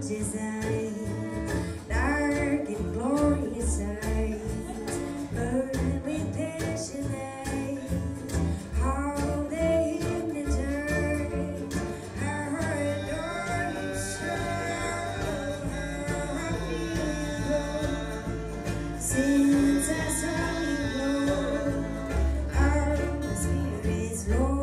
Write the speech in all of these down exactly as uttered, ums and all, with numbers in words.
gorgeous eyes, dark and glorious eyes, burn with passionate, how they hypnotize. How I adore you so, how I feel since I saw you glow. Our spirit's low.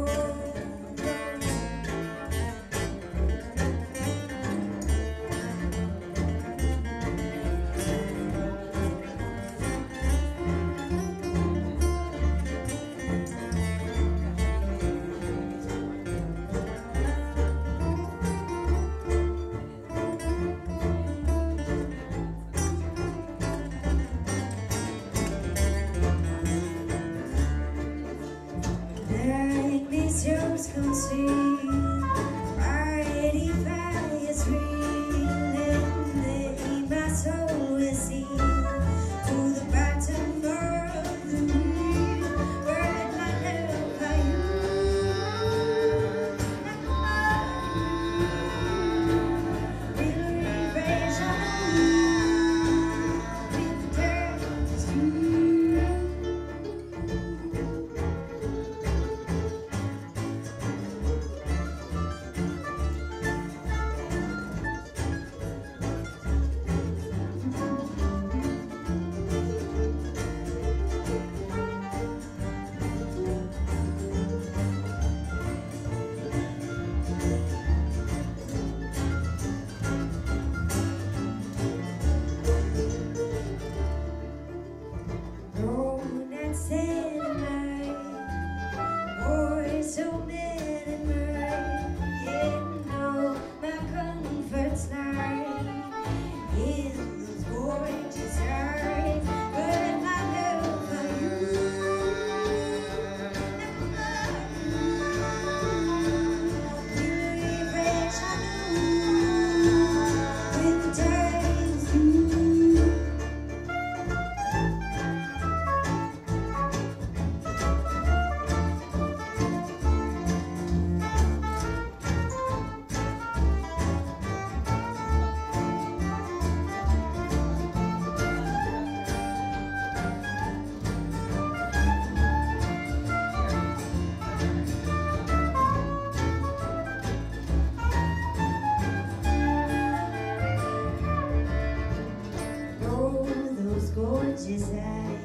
Like these jokes come sweet, mighty fire is real, and they my soul will see to the bottom of the wheel. Where my love for you, will refresh on you, returns to you. Said mine, boy, so mad at mine. Yeah, no, my comfort's lie in those gorgeous eyes. But my love for you, will refresh on you with the times you. Those gorgeous eyes.